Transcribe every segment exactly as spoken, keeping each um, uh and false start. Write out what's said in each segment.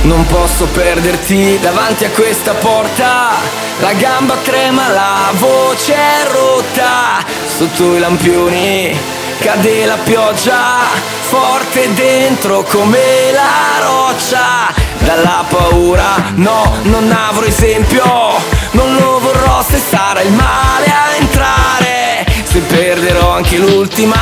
Non posso perderti davanti a questa porta. La gamba trema, la voce è rotta. Sotto i lampioni cade la pioggia, forte dentro come la roccia. Dalla paura, no, non avrò esempio. Non lo vorrò se sarà il male a entrare. Se perderò anche l'ultima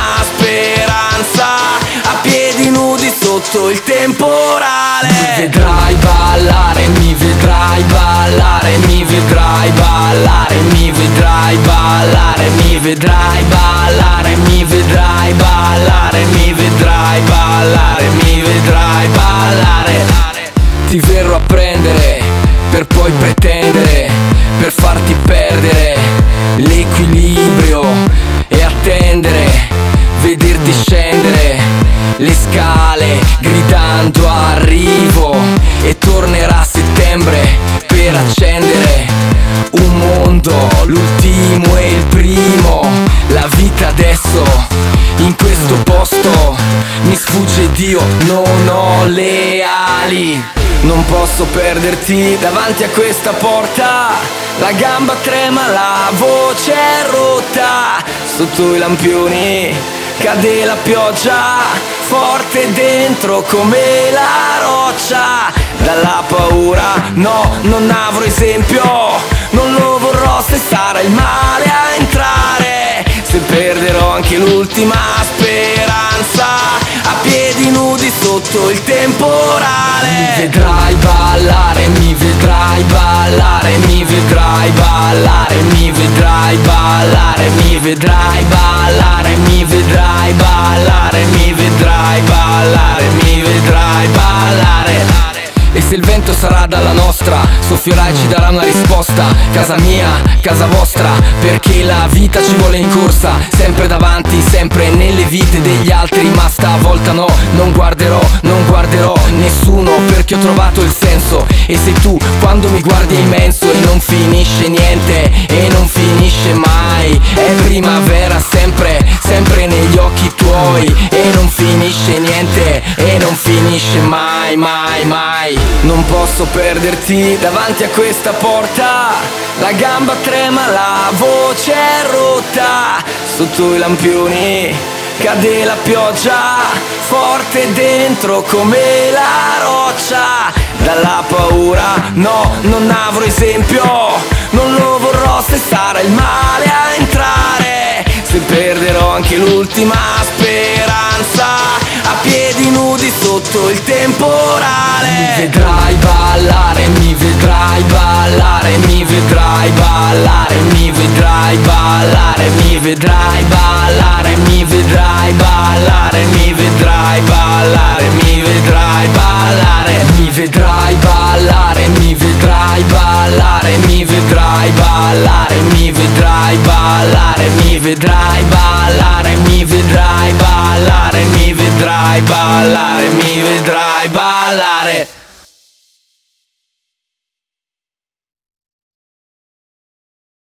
speranza, a piedi nudi sotto il temporale. Mi vedrai ballare, mi vedrai ballare, mi vedrai ballare, mi vedrai ballare, mi vedrai ballare, mi vedrai ballare, mi vedrai ballare, mi vedrai ballare. Ti verrò a prendere per poi pretendere, per farti perdere l'equilibrio e attendere, vederti scendere le scale gridando arrivo. E tornerà settembre per accendere un mondo, l'ultimo e il primo. La vita adesso in questo posto mi sfugge, Dio, non ho le ali. Non posso perderti davanti a questa porta. La gamba trema, la voce è rotta. Sotto i lampioni cade la pioggia, forte dentro come la roccia. Dalla paura, no, non avrò esempio. Non lo vorrò se sarà il male a entrare. Se perderò anche l'ultima speranza, a piedi nudi sotto il temporale. Mi vedrai ballare, mi vedrai ballare, mi vedrai ballare, mi vedrai ballare, mi vedrai ballare, mi vedrai ballare, mi vedrai ballare, mi vedrai ballare. E se il vento sarà dalla nostra, soffierà e ci darà una risposta. Casa mia, casa vostra, perché la vita ci vuole in corsa. Sempre davanti, sempre nelle vite degli altri. Ma stavolta no, non guarderò, non guarderò nessuno, perché ho trovato il senso. E sei tu, quando mi guardi è immenso. E non finisce niente, e non finisce mai. È primavera sempre, sempre negli occhi tuoi. E non finisce niente, e non finisce mai, mai, mai. Non posso perderti davanti a questa porta. La gamba trema, la voce è rotta. Sotto i lampioni cade la pioggia, forte dentro come la roccia. Dalla paura, no, non avrò esempio. Non lo vorrò se sarà il male a entrare. Se perderò anche l'ultima speranza, a piedi nudi sotto il temporale. Mi vedrai ballare, mi vedrai ballare, mi vedrai ballare, mi vedrai ballare, mi vedrai ballare, mi vedrai ballare, mi vedrai ballare, mi vedrai ballare. Mi vedrai ballare, mi vedrai ballare, mi vedrai ballare, mi vedrai ballare, mi vedrai ballare, mi vedrai ballare, mi vedrai ballare, mi vedrai ballare.